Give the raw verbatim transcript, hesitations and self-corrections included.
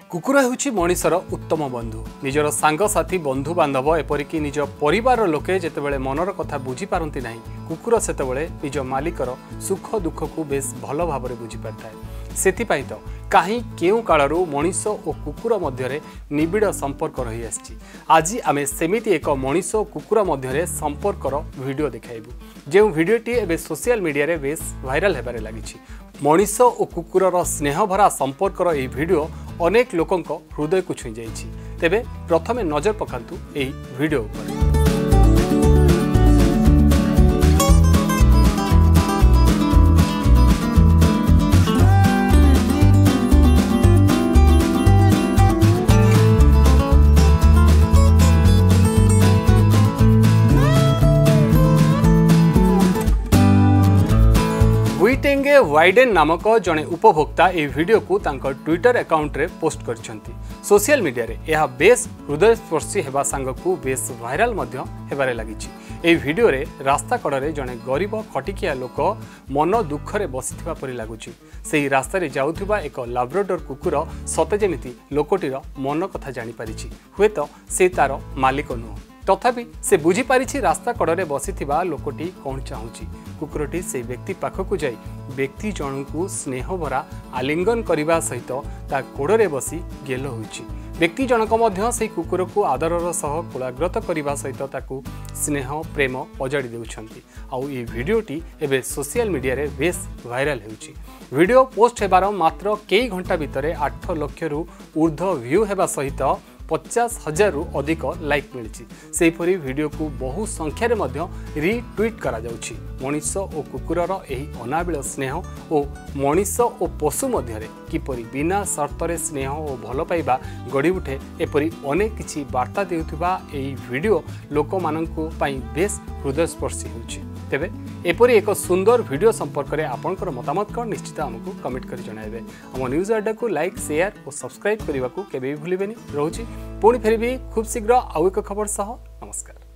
कुकुर हेउछि मनिषर उत्तम बंधु। निजर सांगसाथी बंधु बांधव एपरिक निज परिवार लोके जेतेबेले मनर कथा बुझी पारंती नाही, कुकुर सेतेबेले निज मालिकर सुख दुख को बेस भल भाव बुझी पारिଥାଏ। सेथिपाई तो कहीं केउ कालरू मनिष और कुकुर मध्यरे निबिड़ संपर्क रही आछि। आज आमे सेमिति एक मनिष और कुकुर मध्यरे संपर्कर वीडियो देखाइबु, जे वीडियोटी एबे सोशल मीडिया रे बेस वायरल हेबारे लागिछि। मनिष और कुकुरर स्नेह भरा संपर्कर यह वीडियो अनेक लोकंक हृदय को छुई जाइछि। तेबे प्रथमे नजर पकांतु एही वीडियो उपर। टेंगे वाइडेन नामक जड़े उपभोक्ता ए वीडियो को तांकर ट्विटर अकाउंट रे पोस्ट करछंती। सोशल मीडिया रे यह बेस हृदयस्पर्शी हेबा सांग को बेस वायरल मध्य हेबारे लागिछि। ए वीडियो रे रास्ता कड़े जड़े गरीब खटिकिया लोक मन दुख रे बसिथिबा परि लागुछि। सेही रास्ता रे जाउथिबा एक लाब्राडोर कुकुर सते जेमिति लोकटीर मन कथा जानि परिछि। हुए तो से तार मालिक नुह, तथापि से बुझी पारिछि रास्ता कड़े बसिथिबा लोकटी कौन चाहुछि। कुकुरटी से व्यक्ति पाखक जाई व्यक्ति जनकु स्नेह भरा आलिंगन करने सहित ता कोड़े बसी गेल होइछि। व्यक्ति जनक मध्य से कुकुर को आदरर सह कुलाग्रत करने सहित ताकू स्नेह प्रेम अजाड़ी देउछंती। आउ ये वीडियोटी एबे सोशल मीडिया रे बेस वायरल होउछि। वीडियो पोस्ट हेबार मात्र कई घंटा भितरे आठ लाख रु ऊर्ध्व व्यू हेबा सहित पचास हजार रु अधिक लाइक मिली। सेहीपरि वीडियो को बहु संख्यार मध्य रिट्वीट करा जाउछि। मनिष और कुकुरर एही अनाबिल स्नेह और मनिष और पशु मध्यरे किपरि बिना शर्तरे स्नेह और भल पाइबा गढ़ी उठे एपरि अनेक किछि वार्ता देउथिबा एही वीडियो लोक माननकु पई बेस हृदयस्पर्शी होउछि। तेबे एपरि एक सुंदर वीडियो संपर्क में आपनकर मतामत कौन निश्चित आमको कमेंट कर जणाइबे। हम न्यूज अड्डा को लाइक शेयर और सब्सक्राइब करने को केबे भी भूलिबेनी। रहूछि पुणी फेरबी खूब शीघ्र आउ एक खबर सह। नमस्कार।